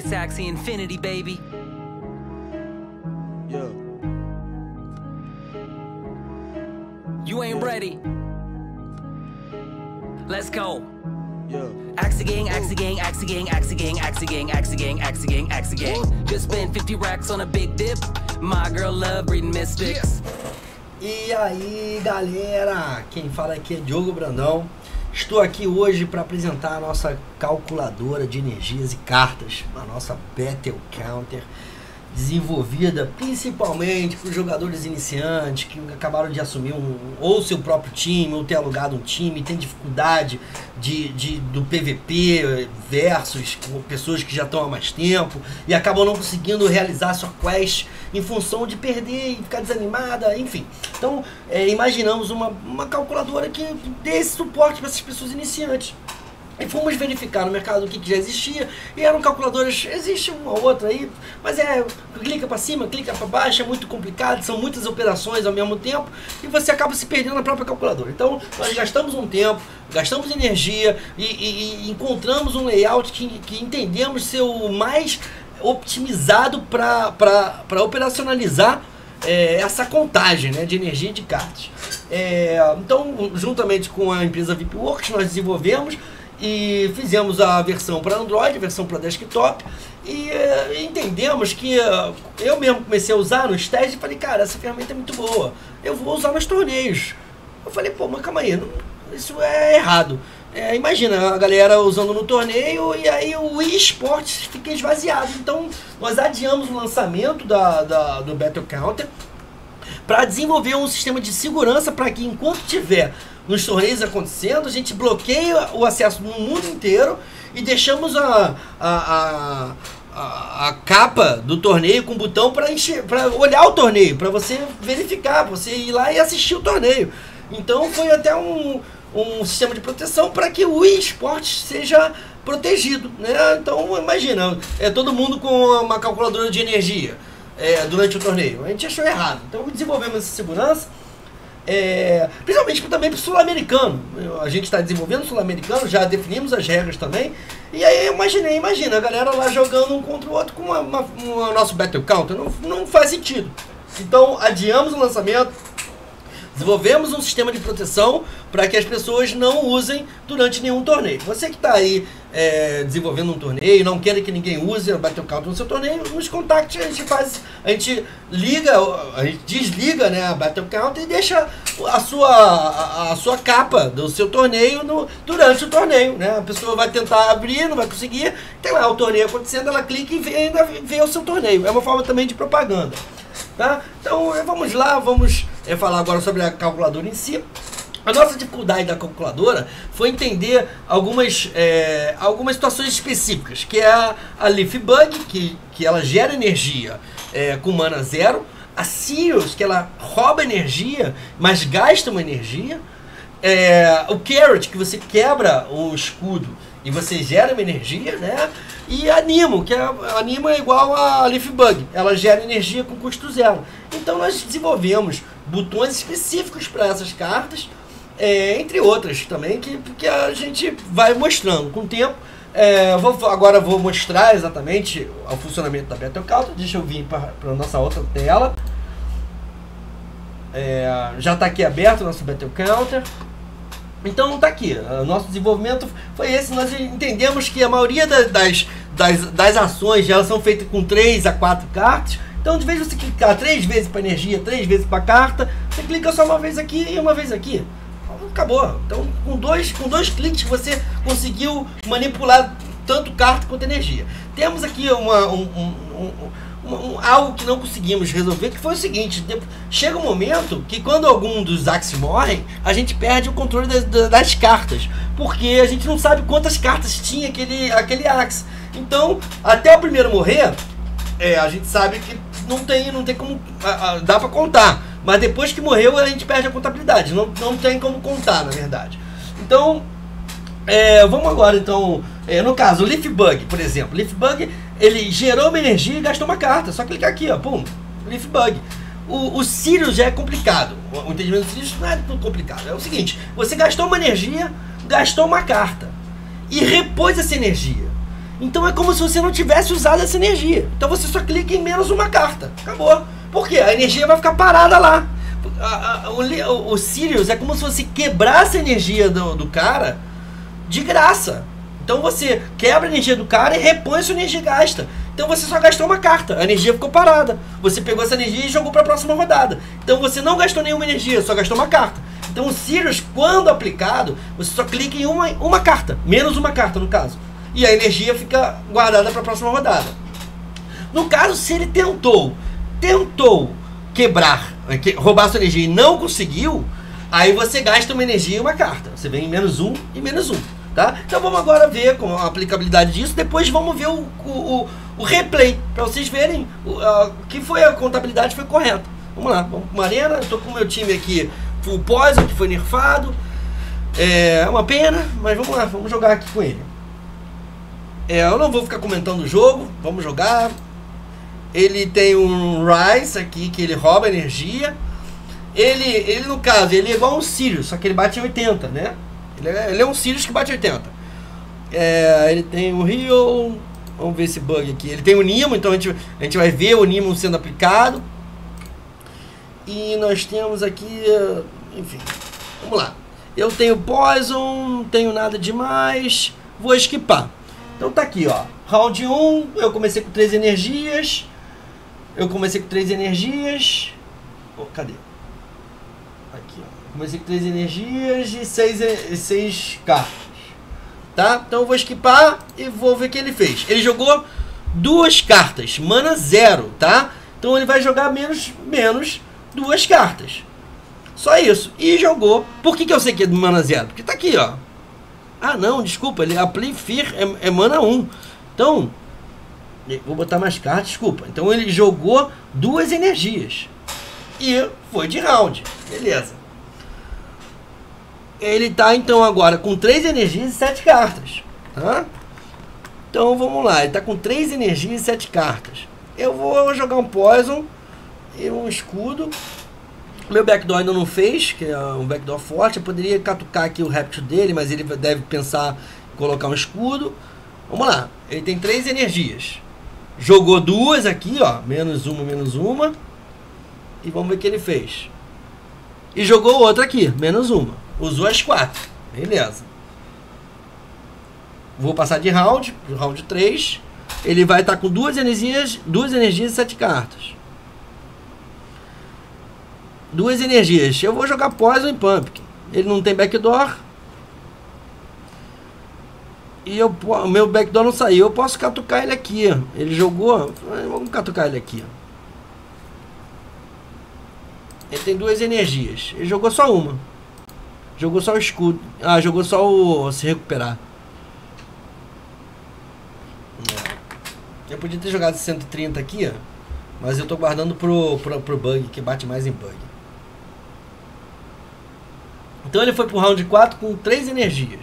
Space Axie Infinity, baby. Yeah. You ain't ready. Let's go. Yeah. Axie gang, Axie gang, Axie gang, Axie gang, Axie gang, Axie gang, Axie gang, Axie gang. Just spent 50 racks on a big dip. My girl love reading mystics. E aí galera, quem fala aqui é Diogo Brandão. Estou aqui hoje para apresentar a nossa calculadora de energias e cartas, a nossa Battle Counter, desenvolvida principalmente para os jogadores iniciantes que acabaram de assumir ou seu próprio time, ou ter alugado um time, tem dificuldade do PVP versus pessoas que já estão há mais tempo e acabam não conseguindo realizar sua quest em função de perder e ficar desanimada, enfim. Então imaginamos uma calculadora que dê esse suporte para essas pessoas iniciantes. E fomos verificar no mercado o que já existia, e eram calculadoras, existe uma ou outra aí, mas clica para cima, clica para baixo, é muito complicado, são muitas operações ao mesmo tempo, e você acaba se perdendo na própria calculadora. Então, nós gastamos um tempo, gastamos energia, e encontramos um layout que entendemos ser o mais optimizado para operacionalizar essa contagem, né, de energia de cartas. Então, juntamente com a empresa VIPWorks, nós desenvolvemos e fizemos a versão para Android, a versão para desktop, e entendemos que eu mesmo comecei a usar nos testes e falei, cara, essa ferramenta é muito boa, eu vou usar nos torneios. Eu falei, pô, mas calma aí, isso é errado. Imagina a galera usando no torneio e aí o eSports fica esvaziado. Então nós adiamos o lançamento do Battle Counter para desenvolver um sistema de segurança para que enquanto tiver nos torneios acontecendo, a gente bloqueia o acesso no mundo inteiro e deixamos a capa do torneio com botão para olhar o torneio, para você verificar, você ir lá e assistir o torneio. Então foi até um sistema de proteção para que o eSports seja protegido, né? Então imagina, todo mundo com uma calculadora de energia durante o torneio. A gente achou errado, então desenvolvemos essa segurança. Principalmente também para o sul-americano. A gente está desenvolvendo o sul-americano, já definimos as regras também. E aí imagina a galera lá jogando um contra o outro com o nosso Battle Counter. Não faz sentido. Então adiamos o lançamento, desenvolvemos um sistema de proteção para que as pessoas não usem durante nenhum torneio. Você que está aí desenvolvendo um torneio, não quer que ninguém use o Battle Counter no seu torneio, nos contacte, a gente desliga, né, a Battle Counter e deixa a sua capa do seu torneio durante o torneio, né? A pessoa vai tentar abrir, não vai conseguir, tem lá o torneio acontecendo, ela clica e ainda vê o seu torneio. É uma forma também de propaganda. Tá? Então vamos lá, vamos falar agora sobre a calculadora em si. A nossa dificuldade da calculadora foi entender algumas situações específicas, que é a Leaf Bug, que ela gera energia com mana zero, a Sirius, que ela rouba energia, mas gasta uma energia, o Carrot, que você quebra o escudo e você gera uma energia, né? E a Nemo, a Nemo é igual a Leaf Bug, ela gera energia com custo zero. Então nós desenvolvemos botões específicos para essas cartas, entre outras também, que a gente vai mostrando com o tempo. Agora vou mostrar exatamente o funcionamento da Battle Counter. Deixa eu vir para a nossa outra tela. Já está aqui aberto o nosso Battle Counter. Então está aqui, o nosso desenvolvimento foi esse. Nós entendemos que a maioria das ações elas são feitas com 3 a 4 cartas. Então, de vez de você clicar 3 vezes para energia, 3 vezes para carta, você clica só uma vez aqui e uma vez aqui. Acabou. Então, com dois cliques você conseguiu manipular tanto carta quanto energia. Temos aqui algo que não conseguimos resolver, que foi o seguinte: chega um momento que quando algum dos Axes morrem, a gente perde o controle das cartas, porque a gente não sabe quantas cartas tinha aquele Axe. Então, até o primeiro morrer, a gente sabe que não tem como, dá para contar, mas depois que morreu a gente perde a contabilidade, não tem como contar, na verdade. Então, vamos agora, então, no caso, o Leaf Bug, por exemplo. Leaf Bug, ele gerou uma energia e gastou uma carta. Só clicar aqui, ó, pum, Leaf Bug. O Sirius já é complicado. O entendimento do Sirius não é tão complicado. É o seguinte: você gastou uma energia, gastou uma carta e repôs essa energia. Então é como se você não tivesse usado essa energia. Então você só clica em menos uma carta. Acabou. Por quê? A energia vai ficar parada lá. O Sirius é como se você quebrasse a energia do cara de graça. Então você quebra a energia do cara e repõe a sua energia gasta. Então você só gastou uma carta, a energia ficou parada. Você pegou essa energia e jogou para a próxima rodada. Então você não gastou nenhuma energia, só gastou uma carta. Então o Sirius, quando aplicado, você só clica em uma carta, menos uma carta no caso. E a energia fica guardada para a próxima rodada. No caso, se ele tentou quebrar, roubar sua energia e não conseguiu, aí você gasta uma energia e uma carta. Você vem em menos um e menos um. Tá? Então vamos agora ver com a aplicabilidade disso. Depois vamos ver o replay, para vocês verem que foi a contabilidade foi correta. Vamos lá, vamos para uma arena. Eu estou com o meu time aqui full poison, que foi nerfado. É uma pena, mas vamos lá, vamos jogar aqui com ele. Eu não vou ficar comentando o jogo, vamos jogar. Ele tem um Rise aqui, que ele rouba energia. Ele no caso, ele é igual um Sirius, só que ele bate em 80, né? Ele é um Sirius que bate 80. Ele tem o Rio. Vamos ver esse bug aqui. Ele tem o Nimo, então a gente vai ver o Nimo sendo aplicado. E nós temos aqui, enfim, vamos lá. Eu tenho Poison, não tenho nada demais. Vou esquipar. Então tá aqui, ó. Round 1, eu comecei com 3 energias. Cadê? Aqui, ó. Comecei com 3 energias e 6 cartas. Tá? Então eu vou esquipar e vou ver o que ele fez. Ele jogou 2 cartas, mana 0, tá? Então ele vai jogar menos 2 cartas. Só isso. E jogou. Por que eu sei que é mana 0? Porque tá aqui, ó. Ah, não, desculpa. Ele Apply Fear é mana 1. Então, vou botar mais cartas, desculpa. Então ele jogou 2 energias. E foi de round. Beleza. Ele tá então agora com 3 energias e 7 cartas. Tá? Então vamos lá. Ele tá com 3 energias e 7 cartas. Eu vou jogar um Poison e um escudo. Meu backdoor ainda não fez, que é um backdoor forte. Eu poderia catucar aqui o Rapture dele, mas ele deve pensar em colocar um escudo. Vamos lá. Ele tem 3 energias. Jogou 2 aqui, ó. Menos uma. E vamos ver o que ele fez. E jogou outra aqui, menos uma. Usou as 4. Beleza. Vou passar de round 3. Ele vai estar com 2 energias e 7 cartas. 2 energias. Eu vou jogar Poison e Pumpkin. Ele não tem backdoor. E o meu backdoor não saiu. Eu posso catucar ele aqui. Ele jogou. Vamos catucar ele aqui. Ele tem 2 energias. Ele jogou só uma. Jogou só o escudo. Ah, jogou só o se recuperar. Eu podia ter jogado 130 aqui, ó, mas eu tô guardando pro bug, que bate mais em bug. Então ele foi pro round 4 com 3 energias.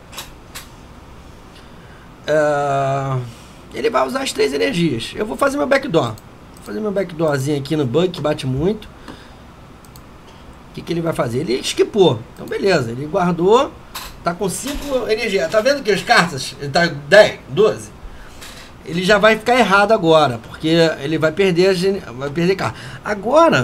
Ele vai usar as 3 energias. Eu vou fazer meu backdoor. Vou fazer meu backdoorzinho aqui no bug, que bate muito. O que ele vai fazer? Ele esquipou. Então beleza, ele guardou. Tá com 5 energias. Tá vendo que as cartas? Ele tá 10, 12. Ele já vai ficar errado agora, porque ele vai perder carta. Agora,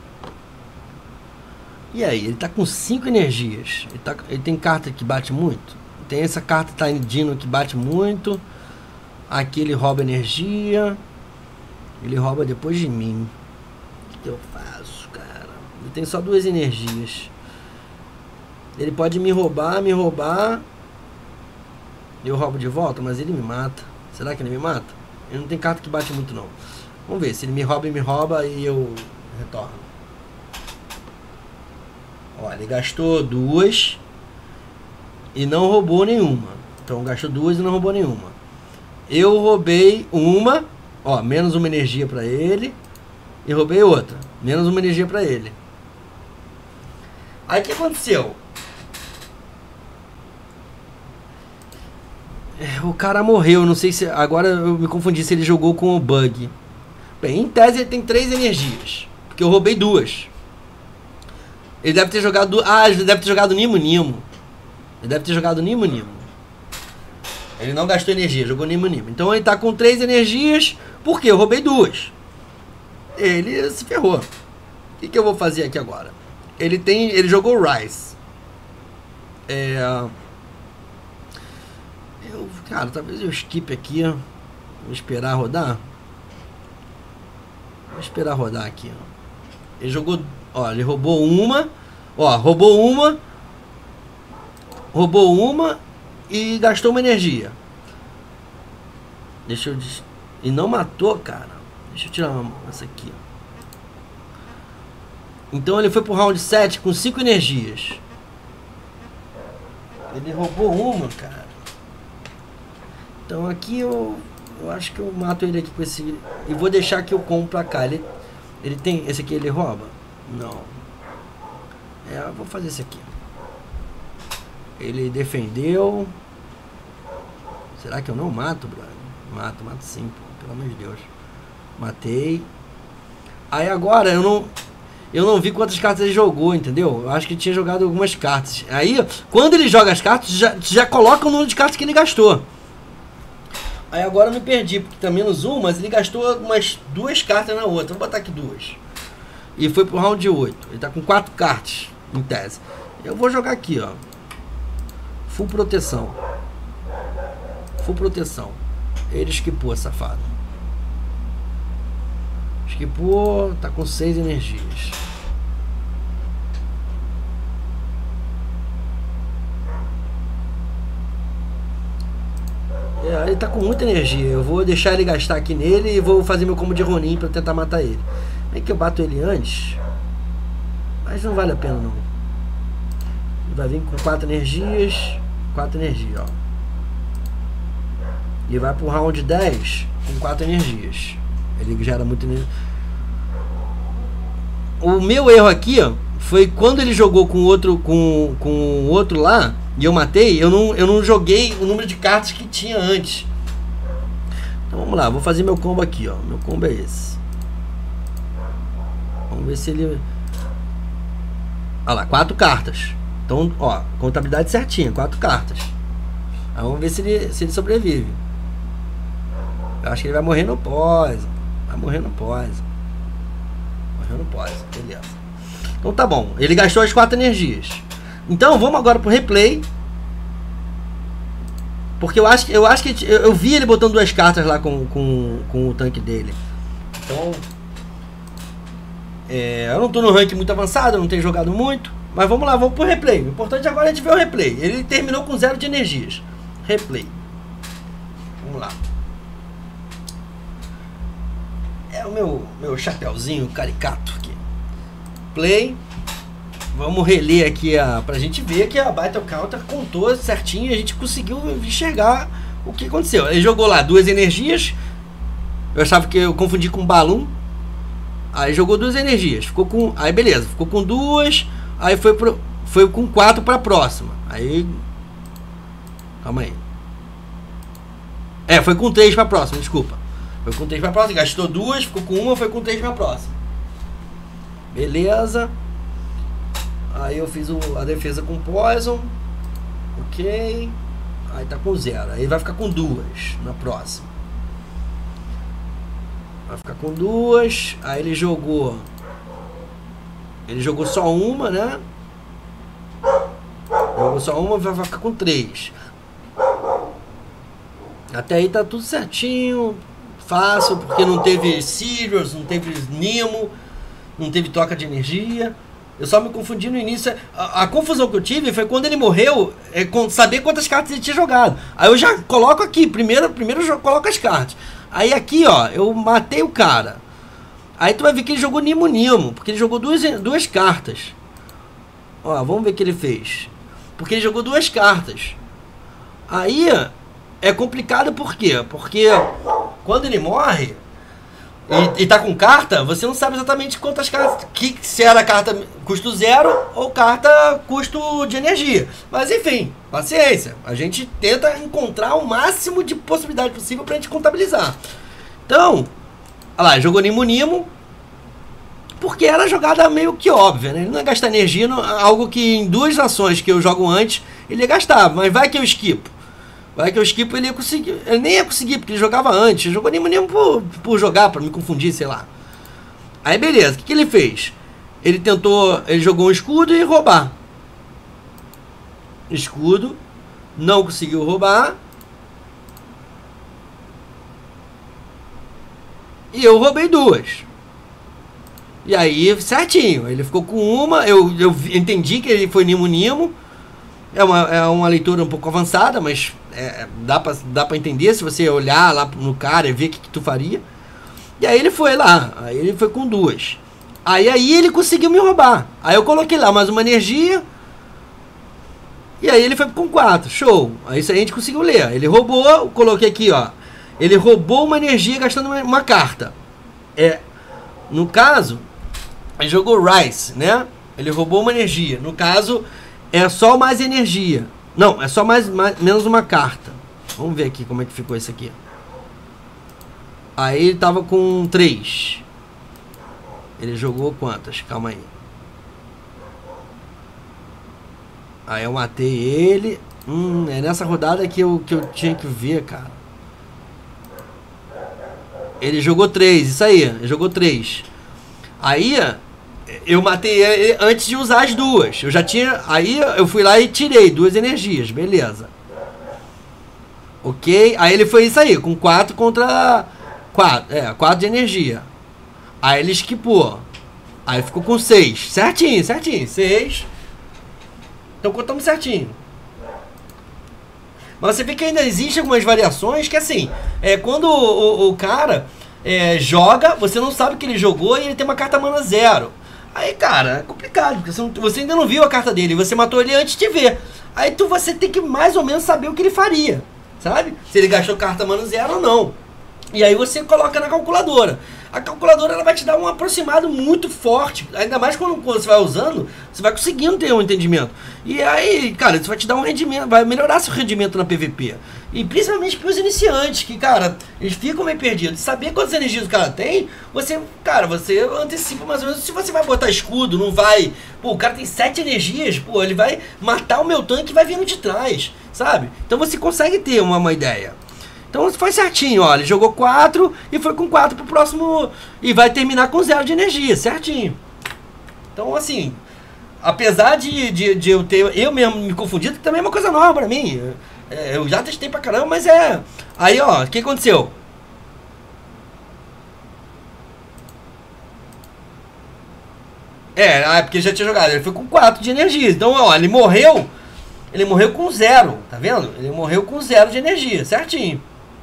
e aí? Ele tá com 5 energias. Ele tem carta que bate muito. Tem essa carta Tiny Dino que bate muito. Aqui ele rouba energia. Ele rouba depois de mim. O que eu faço, cara? Ele tem só 2 energias. Ele pode me roubar. Eu roubo de volta, mas ele me mata. Será que ele me mata? Ele não tem carta que bate muito, não. Vamos ver. Se ele me rouba e eu retorno. Olha, ele gastou 2 e não roubou nenhuma. Então gastou 2 e não roubou nenhuma. Eu roubei uma. Ó, menos uma energia pra ele. E roubei outra. Menos uma energia pra ele. Aí o que aconteceu? O cara morreu, não sei se... Agora eu me confundi se ele jogou com o bug. Bem, em tese ele tem 3 energias. Porque eu roubei 2. Ele deve ter jogado... Ah, ele deve ter jogado Nimo. Ele deve ter jogado Nimo. Ele não gastou energia, jogou Nimo Nimo. Então ele tá com 3 energias. Por quê? Eu roubei 2. Ele se ferrou. O que eu vou fazer aqui agora? Ele jogou Rise. Cara, talvez eu skip aqui. Vou esperar rodar. Vou esperar rodar aqui. Ele jogou... Ó, ele roubou uma. Ó, roubou uma e gastou uma energia. Deixa eu... E não matou, cara. Deixa eu tirar essa aqui. Então ele foi pro round 7 com 5 energias. Ele roubou uma, cara. Então aqui eu acho que eu mato ele aqui com esse... E vou deixar que eu compro pra cá. Ele tem... Esse aqui ele rouba? Não. Eu vou fazer esse aqui. Ele defendeu. Será que eu não mato, brother? Mato sim, pô. Pelo amor de Deus. Matei. Aí agora eu não vi quantas cartas ele jogou, entendeu? Eu acho que ele tinha jogado algumas cartas. Aí, quando ele joga as cartas, já coloca o número de cartas que ele gastou. Aí agora eu me perdi, porque tá menos 1, mas ele gastou umas 2 cartas na outra. Vou botar aqui 2. E foi pro round 8. Ele tá com 4 cartas, em tese. Eu vou jogar aqui, ó. Full proteção. Full proteção. Ele esquipou, safado. Esquipou, tá com 6 energias. Ele tá com muita energia. Eu vou deixar ele gastar aqui nele e vou fazer meu combo de Ronin pra tentar matar ele. Bem que eu bato ele antes, mas não vale a pena não. Ele vai vir com 4 energias. 4 energias, ó. E vai pro round 10 com 4 energias. Ele gera muita energia. O meu erro aqui, ó, foi quando ele jogou com o outro lá e eu matei, eu não joguei o número de cartas que tinha antes. Então vamos lá, vou fazer meu combo aqui, ó. Meu combo é esse. Vamos ver se ele... Olha lá, 4 cartas. Então, ó, contabilidade certinha, 4 cartas. Aí vamos ver se ele sobrevive. Eu acho que ele vai morrer no pós. Vai morrer no pós. Morreu no pós, beleza. Então tá bom, ele gastou as 4 energias. Então vamos agora pro replay. Porque eu acho que eu vi ele botando 2 cartas lá com o tanque dele. Então eu não tô no rank muito avançado, eu não tenho jogado muito. Mas vamos lá, vamos pro replay. O importante agora é a gente ver o replay. Ele terminou com 0 de energias. Replay. Vamos lá. É o meu chapeuzinho caricato aqui. Play. Vamos reler aqui pra gente ver que a Battle Counter contou certinho e a gente conseguiu enxergar o que aconteceu. Ele jogou lá 2 energias. Eu achava que eu confundi com Balloon. Aí jogou 2 energias. Ficou com... Aí beleza, ficou com 2. Aí foi com 4 pra próxima. Aí... Calma aí. Foi com 3 pra próxima, desculpa. Foi com 3 pra próxima, gastou 2, ficou com 1, foi com 3 pra próxima. Beleza. Aí eu fiz a defesa com Poison. Ok. Aí tá com 0. Aí vai ficar com 2 na próxima. Vai ficar com 2. Aí ele jogou só uma, né? Jogou só uma, vai ficar com 3. Até aí tá tudo certinho. Fácil, porque não teve Sirius, não teve Nimo, não teve troca de energia. Eu só me confundi no início. A confusão que eu tive foi quando ele morreu, saber quantas cartas ele tinha jogado. Aí eu já coloco aqui, primeiro eu coloco as cartas. Aí aqui, ó, eu matei o cara. Aí tu vai ver que ele jogou Nimo Nimo, porque ele jogou duas cartas. Ó, vamos ver o que ele fez. Porque ele jogou 2 cartas. Aí é complicado por quê? Porque quando ele morre e tá com carta, você não sabe exatamente quantas cartas, se era carta custo 0 ou carta custo de energia. Mas enfim, paciência. A gente tenta encontrar o máximo de possibilidade possível pra gente contabilizar. Então, olha lá, jogou Nimo Nimo, porque era jogada meio que óbvia, né? Ele não ia gastar energia, algo que em 2 ações que eu jogo antes, ele ia gastar. Mas vai que eu esquipo. Vai que eu esquipo, ele ia conseguir. Ele nem ia conseguir, porque ele jogava antes. Ele jogou nem por jogar, pra me confundir, sei lá. Aí beleza, o que ele fez? Ele tentou. Ele jogou um escudo e ia roubar. Escudo. Não conseguiu roubar. E eu roubei duas. E aí, certinho. Ele ficou com uma. Eu entendi que ele foi Nimo. É uma leitura um pouco avançada, mas dá pra entender se você olhar lá no cara e ver o que tu faria. E aí ele foi lá. Aí ele foi com duas. Aí ele conseguiu me roubar. Aí eu coloquei lá mais uma energia. E aí ele foi com 4. Show. Aí isso aí a gente conseguiu ler. Ele roubou. Eu coloquei aqui, ó. Ele roubou uma energia gastando uma carta. No caso, ele jogou Rice, né? Ele roubou uma energia. No caso, é só mais energia. Não, é só menos uma carta. Vamos ver aqui como é que ficou isso aqui. Aí ele tava com 3. Ele jogou quantas? Calma aí. Aí eu matei ele. É nessa rodada que eu tinha que ver, cara. Ele jogou 3, isso aí. Ele jogou 3. Aí eu matei ele antes de usar as duas. Eu já tinha. Aí eu fui lá e tirei 2 energias. Beleza. Ok. Aí ele foi isso aí. Com 4 contra 4. 4 de energia. Aí ele esquipou. Aí ficou com 6. Certinho. 6. Então contamos certinho. Mas você vê que ainda existem algumas variações que assim, quando o cara joga, você não sabe que ele jogou e ele tem uma carta mana 0. Aí, cara, é complicado, porque você ainda não viu a carta dele, você matou ele antes de ver. Aí você tem que mais ou menos saber o que ele faria, sabe? Se ele gastou carta mana 0 ou não. E aí você coloca na calculadora. A calculadora ela vai te dar um aproximado muito forte. Ainda mais quando você vai usando, você vai conseguindo ter um entendimento. E aí, cara, isso vai te dar um rendimento, vai melhorar seu rendimento na PVP. E principalmente para os iniciantes, que, cara, eles ficam meio perdidos. Saber quantas energias o cara tem, você antecipa mais ou menos. Se você vai botar escudo, não vai. Pô, o cara tem 7 energias, pô, ele vai matar o meu tanque e vai vindo de trás, sabe? Então você consegue ter uma ideia. Então foi certinho, ó, ele jogou 4 e foi com 4 pro próximo. E vai terminar com 0 de energia, certinho. Então assim, apesar de eu mesmo me confundido, que também é uma coisa nova pra mim. Eu já testei pra caramba, mas Aí ó, o que aconteceu? Porque já tinha jogado, ele foi com 4 de energia. Então ó, ele morreu com 0, tá vendo? Ele morreu com 0 de energia, certinho.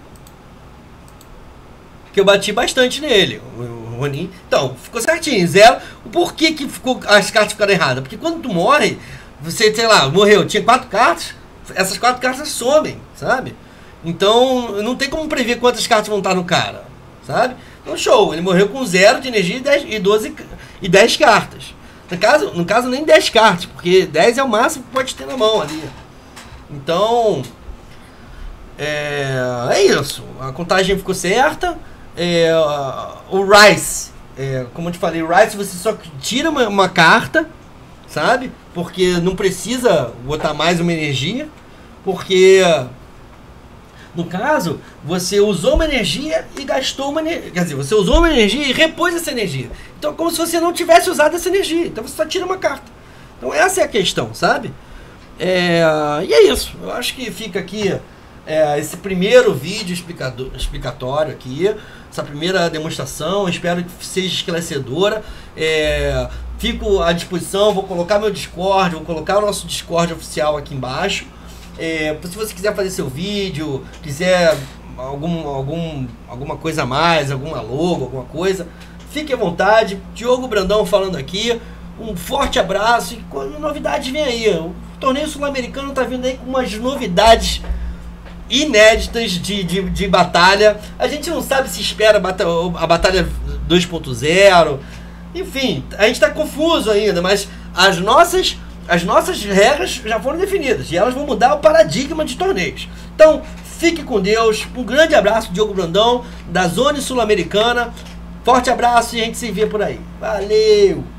Que eu bati bastante nele, o Ronin. Então, ficou certinho, 0. Por que as cartas ficaram erradas? Porque quando tu morre, você, sei lá, morreu, tinha 4 cartas, essas 4 cartas somem, sabe? Então, não tem como prever quantas cartas vão estar no cara, sabe? Então, show, ele morreu com 0 de energia e 10 cartas. No caso, nem 10 cartas, porque 10 é o máximo que pode ter na mão ali. Então, é isso. A contagem ficou certa. O Rice, como eu te falei, o Rice você só tira uma carta, sabe? Porque não precisa botar mais uma energia. Porque, no caso, você usou uma energia e gastou uma energia. Quer dizer, você usou uma energia e repôs essa energia. Então é como se você não tivesse usado essa energia. Então você só tira uma carta. Então essa é a questão, sabe? E é isso. Eu acho que fica aqui esse primeiro vídeo explicatório aqui. Essa primeira demonstração. Espero que seja esclarecedora. Fico à disposição. Vou colocar meu Discord. Vou colocar o nosso Discord oficial aqui embaixo. Se você quiser fazer seu vídeo, quiser alguma coisa a mais, alguma logo, alguma coisa, fique à vontade. Diogo Brandão falando aqui. Um forte abraço e quando novidades vem aí. O torneio sul-americano tá vindo aí com umas novidades inéditas de batalha. A gente não sabe se espera a batalha 2.0. Enfim, a gente tá confuso ainda, mas as nossas regras já foram definidas e elas vão mudar o paradigma de torneios. Então, fique com Deus. Um grande abraço, Diogo Brandão, da Zona Sul-Americana. Forte abraço e a gente se vê por aí. Valeu!